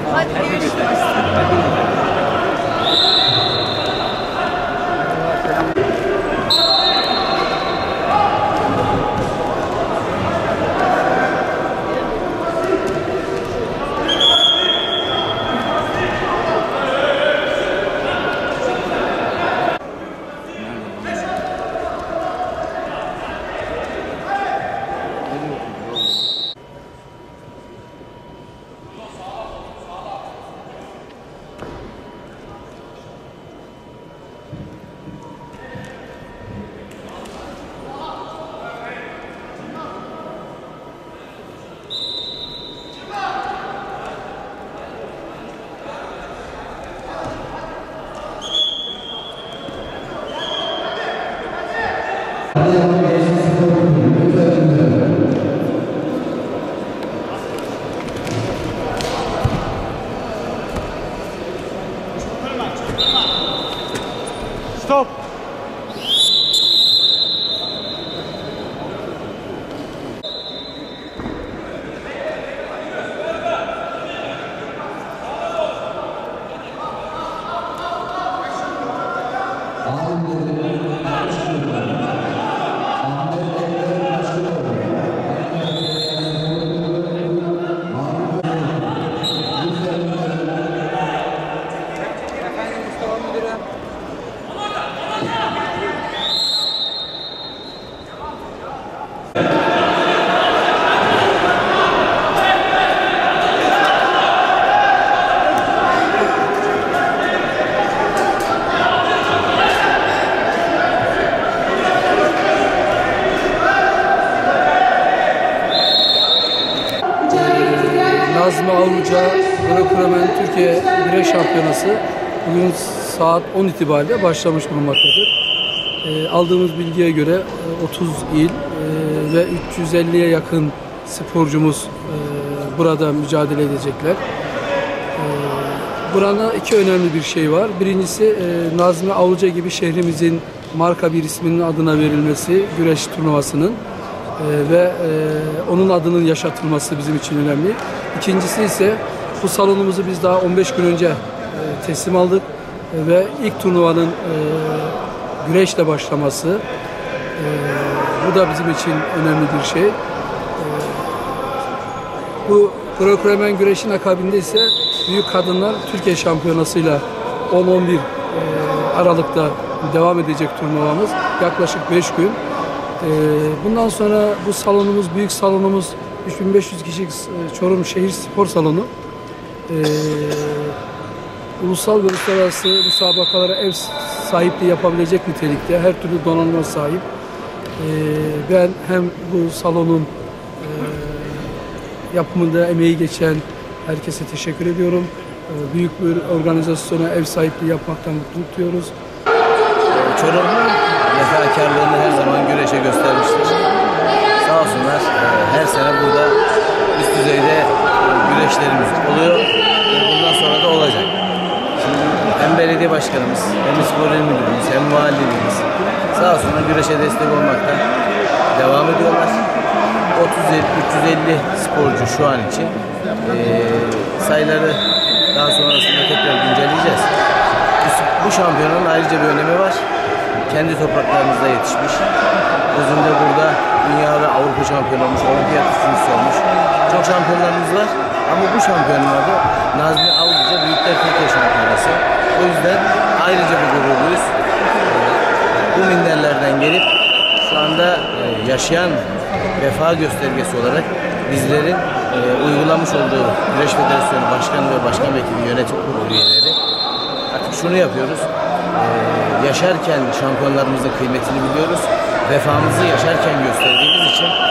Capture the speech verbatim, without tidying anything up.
Hadi görüşürüz. Stop. Nazmi Avluca Greco-Romen Türkiye Güreş Şampiyonası bugün saat on itibariyle başlamış bulunmaktadır. E, aldığımız bilgiye göre e, otuz il e, ve üç yüz elliye yakın sporcumuz e, burada mücadele edecekler. E, burada iki önemli bir şey var. Birincisi e, Nazmi Avluca gibi şehrimizin marka bir isminin adına verilmesi güreş turnuvasının. Ee, ve e, onun adının yaşatılması bizim için önemli. İkincisi ise bu salonumuzu biz daha on beş gün önce e, teslim aldık e, ve ilk turnuvanın e, güreşle başlaması e, bu da bizim için önemli bir şey. E, bu Greco-Romen güreşin akabinde ise Büyük Kadınlar Türkiye Şampiyonası'yla on on bir e, Aralık'ta devam edecek turnuvamız. Yaklaşık beş gün. Bundan sonra bu salonumuz, büyük salonumuz üç bin beş yüz kişilik Çorum Şehir Spor Salonu. Ee, ulusal ve uluslararası müsabakalara ev sahipliği yapabilecek nitelikte her türlü donanıma sahip. Ee, ben hem bu salonun e, yapımında emeği geçen herkese teşekkür ediyorum. Ee, büyük bir organizasyona ev sahipliği yapmaktan mutluluk duyuyoruz. Çorum vefakarlığını her zaman güreşe göstermiştir. Sağ olsunlar, her sene burada üst düzeyde güreşlerimiz oluyor. Bundan sonra da olacak. Şimdi hem belediye başkanımız, hem spor il müdürümüz, hem valiliğimiz sağ olsunlar güreşe destek olmakta devam ediyorlar. otuz üç yüz elli sporcu şu an için. E, sayıları daha sonrasında tekrar güncelleyeceğiz. Bu şampiyonun ayrıca bir önemi var. Kendi topraklarımızda yetişmiş. Özünde burada dünya ve Avrupa şampiyonu olmuş, olimpiyat üçüncüsü olmuş. Çok şampiyonlarımız var ama bu şampiyonun adı Nazmi Avluca Büyükler Türkiye Şampiyonası. O yüzden ayrıca bir gururluyuz. Bu minderlerden gelip şu anda yaşayan vefa göstergesi olarak bizlerin uygulamış olduğu Güreş Federasyonu Başkanı ve Başkan Vekili Yönetim Kurulu üyeleri artık şunu yapıyoruz. Yaşarken şampiyonlarımızın kıymetini biliyoruz. Vefamızı yaşarken gösterdiğimiz için